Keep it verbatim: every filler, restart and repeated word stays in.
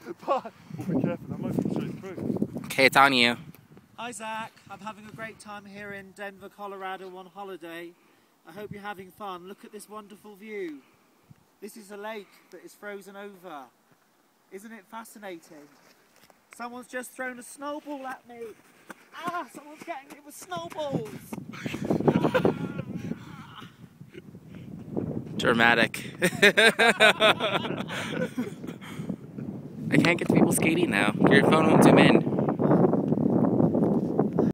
But well, be careful, that might be straight through. Okay, it's on you. Hi Zach, I'm having a great time here in Denver, Colorado on holiday. I hope you're having fun. Look at this wonderful view. This is a lake that is frozen over. Isn't it fascinating? Someone's just thrown a snowball at me. Ah, someone's getting me with snowballs. Dramatic. I can't get to people skating now. Your phone won't zoom in.